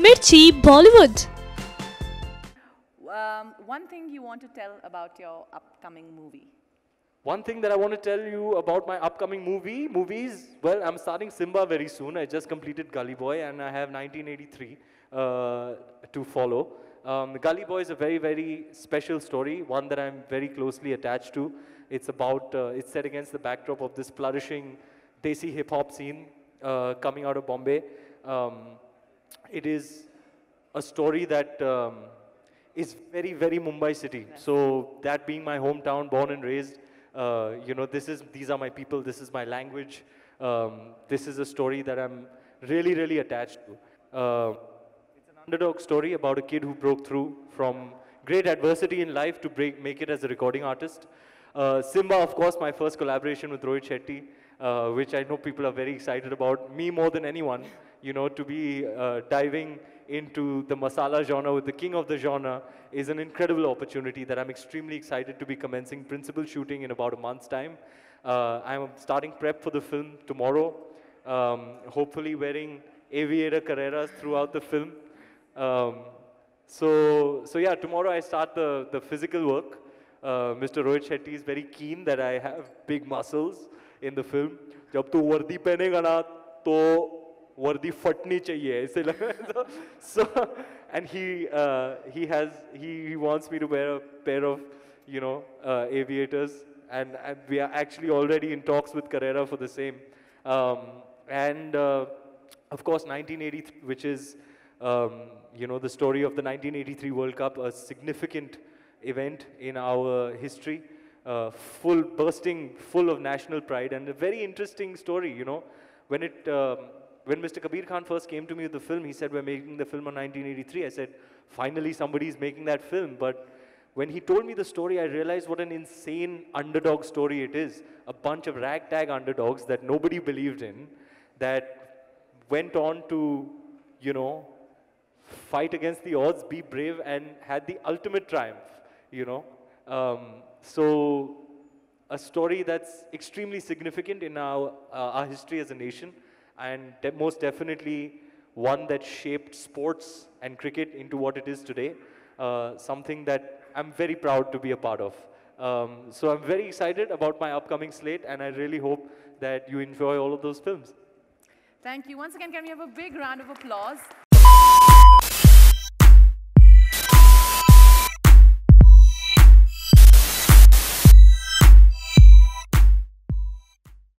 Mirchi Bollywood. One thing you want to tell about your upcoming movie? One thing that I want to tell you about my upcoming movies, well, I'm starting Simba very soon. I just completed Gully Boy and I have 1983 to follow. Gully Boy is a very, very special story, one that I'm very closely attached to. It's about, it's set against the backdrop of this flourishing Desi hip-hop scene coming out of Bombay. It is a story that is very, very Mumbai city. So that being my hometown, born and raised, you know, these are my people, this is my language. This is a story that I'm really, really attached to. It's an underdog story about a kid who broke through from great adversity in life to make it as a recording artist. Simba, of course, my first collaboration with Rohit Shetty, which I know people are very excited about, me more than anyone, you know, to be diving into the masala genre with the king of the genre is an incredible opportunity that I'm extremely excited to be commencing principal shooting in about a month's time. I'm starting prep for the film tomorrow, hopefully wearing aviator Carreras throughout the film. So yeah, tomorrow I start the physical work. Mr. Rohit Shetty is very keen that I have big muscles in the film. जब तू वर्दी पहनेगा ना तो वर्दी फटनी चाहिए ऐसे लगा so and he wants me to wear a pair of aviators and we are actually already in talks with Carrera for the same and of course 1983, which is the story of the 1983 World Cup, a significant event in our history, bursting full of national pride and a very interesting story. When Mr. Kabir Khan first came to me with the film, he said, we're making the film on 1983. I said, finally somebody's making that film. But when he told me the story, I realized what an insane underdog story it is. A bunch of ragtag underdogs that nobody believed in, that went on to, fight against the odds, be brave, and had the ultimate triumph, So a story that's extremely significant in our history as a nation, and most definitely one that shaped sports and cricket into what it is today, something that I'm very proud to be a part of. So I'm very excited about my upcoming slate, and I really hope that you enjoy all of those films. Thank you. Once again, can we have a big round of applause?